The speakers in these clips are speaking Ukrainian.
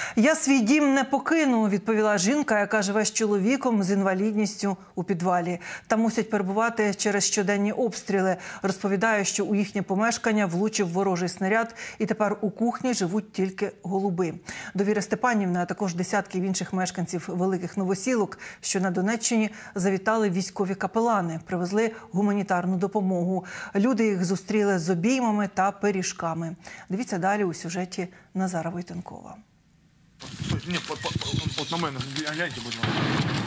«Я свій дім не покину», – відповіла жінка, яка живе з чоловіком з інвалідністю у підвалі. Там мусять перебувати через щоденні обстріли. Розповідає, що у їхнє помешкання влучив ворожий снаряд і тепер у кухні живуть тільки голуби. До Віри Степанівни, а також десятків інших мешканців великих новосілок, що на Донеччині, завітали військові капелани, привезли гуманітарну допомогу. Люди їх зустріли з обіймами та пиріжками. Дивіться далі у сюжеті Назара Войтенкова. Ні, от на мене, гляньте, будь ласка.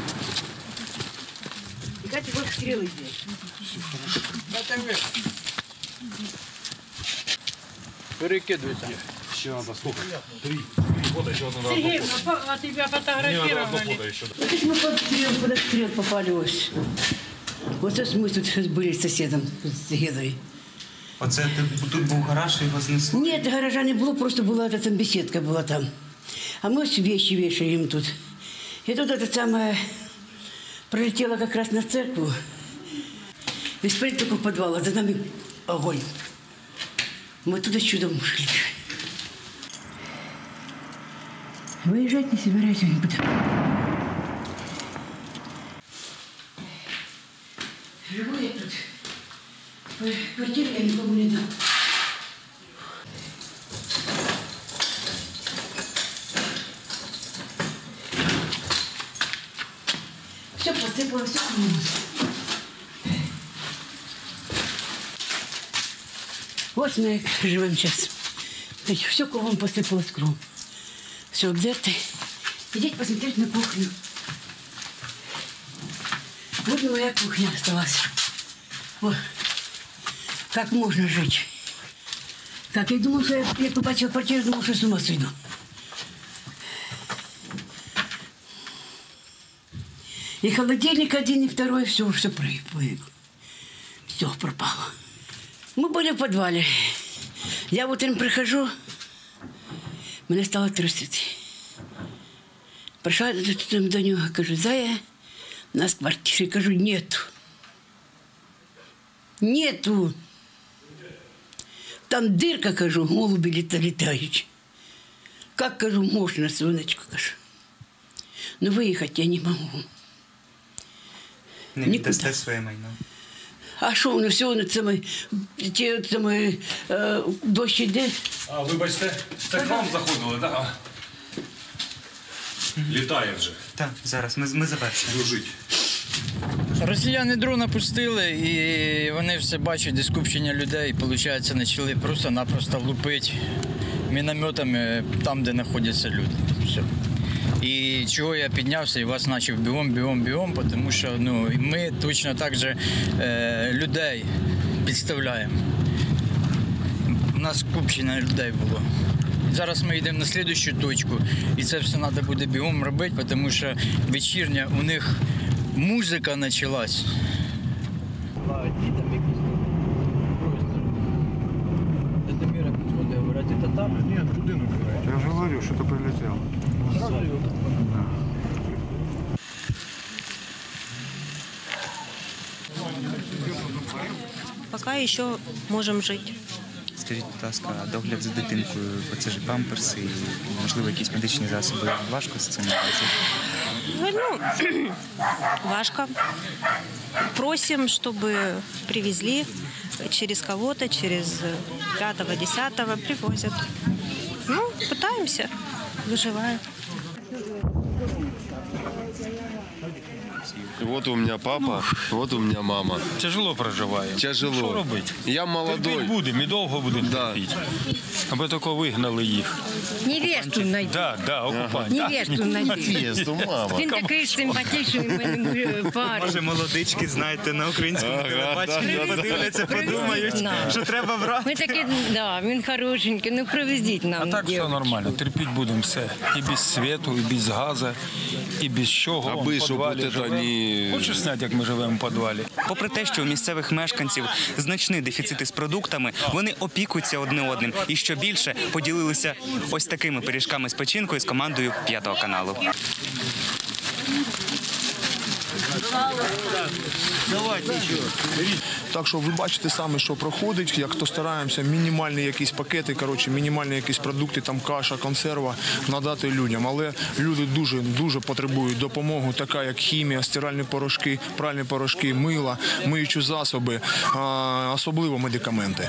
Дайте вот стрелы здесь. Дайте ви. Перекидуйся. Ще треба, сколько? Три года, ще одна Сергей, фото. а тебя Мені треба одна фотографировали. фото ще. Вот мы под стрел попали ось. Вот это мы тут были с соседом, с Гедой. Оце тут був гараж і його знесли? Нет, гаража не было, просто была эта там беседка была там. А мы ось вещи вешаем тут. И тут это самое пролетело как раз на церкву. И смотрите, только в подвал, а за нами огонь. Мы туда чудом ушли. Выезжать не собираюсь никуда. Живу я тут. Квартиру я никому не дам. Все посыпалось, все помылось. Вот мы живем сейчас. Все кругом посыпалось кругом. Все обдерто. Идите посмотреть на кухню. Вот моя кухня осталась. Вот. Как можно жить? Как я думал, что я побачила квартиру, думал, что с ума сойду. И холодильник один, и второй, все пропало. Мы были в подвале. Я утром прихожу, меня стало трясти. Пришла до него, кажу, Зая, у нас в квартире, кажу, нету. Нету. Там дырка, кажу, голуби летающие. Как, кажу, можно, сонечко, кажу. Но выехать я не могу. Не віддасте своє майно. А що воно все, воно це дощ іде? А, вибачте, це к вам заходили, так? Літає вже. Так, зараз, ми завершимо. Дружить. Росіяни дрона пустили, і вони все бачать, де скупчення людей, виходить, почали просто-напросто лупити мінометами там, де знаходяться люди. Все. І чого я піднявся і вас почав бігом, тому що ми точно так же людей підставляємо. У нас скупчення людей було. Зараз ми йдемо на наступну точку, і це все треба буде бігом робити, тому що вечірня у них музика почалась. Ні, будинок. Я ж говорю, що то прилетіло. Пока еще можем жить. Скажіть, будь ласка, догляд за дитинкою, це ж памперси, можливо, якісь медичні засоби. Важко з цим робити? Важко. Просим, чтобы привезли через кого-то, через 5-10 привозят. Пытаемся, выживаем. Вот у меня папа, вот у меня мама. Тяжело проживаємо. Тяжело. Що робити? Я молодой. Терпіть будемо і довго будемо терпіти. Аби тільки вигнали їх. Невесту найти. Так, окупанти. Невесту найти. Невесту, мама. Він такий симпатичний парень. Може, молодички, знаєте, на українському телебаченні подивляться, подумають, що треба брати. Ми такі, він хорошенький, привезіть нам. А так все нормально, терпіть будемо все. І без світу, і без газу, і без чого. Аби, щоб от це не... Хочеш зняти, як ми живемо в підвалі? Попри те, що у місцевих мешканців значний дефіцит із продуктами, вони опікуються одне одним і, що більше, поділилися ось такими пиріжками з печінкою з командою 5 каналу. Так що ви бачите саме, що проходить, як то стараємося мінімальні якісь пакети, мінімальні якісь продукти, там каша, консерва надати людям. Але люди дуже потребують допомоги, така як хімія, стиральні порошки, пральні порошки, мила, миючі засоби, особливо медикаменти.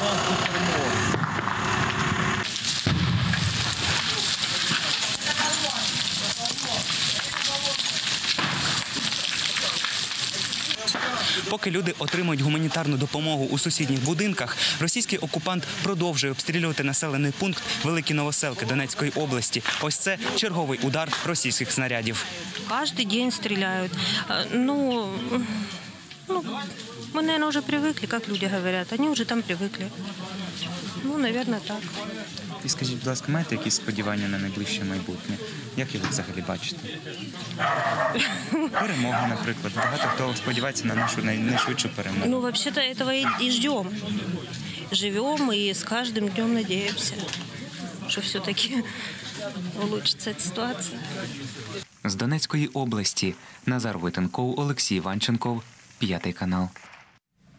Поки люди отримують гуманітарну допомогу у сусідніх будинках, російський окупант продовжує обстрілювати населений пункт Великі Новоселки Донецької області. Ось це черговий удар російських снарядів. Каждый день стреляют. Мы, наверное, уже привыкли, как люди говорят. Они уже там привыкли. Наверное, так. І скажіть, будь ласка, маєте якісь сподівання на найближче майбутнє? Як його взагалі бачите? Перемога, наприклад. Багато хто сподівається на нашу найшвидшу перемогу. Вообще-то этого и ждем. Живем и с каждым днем надеемся, что все-таки улучшится эта ситуация. З Донецької області Назар Войтенков, Олексій Іванченков, 5 канал.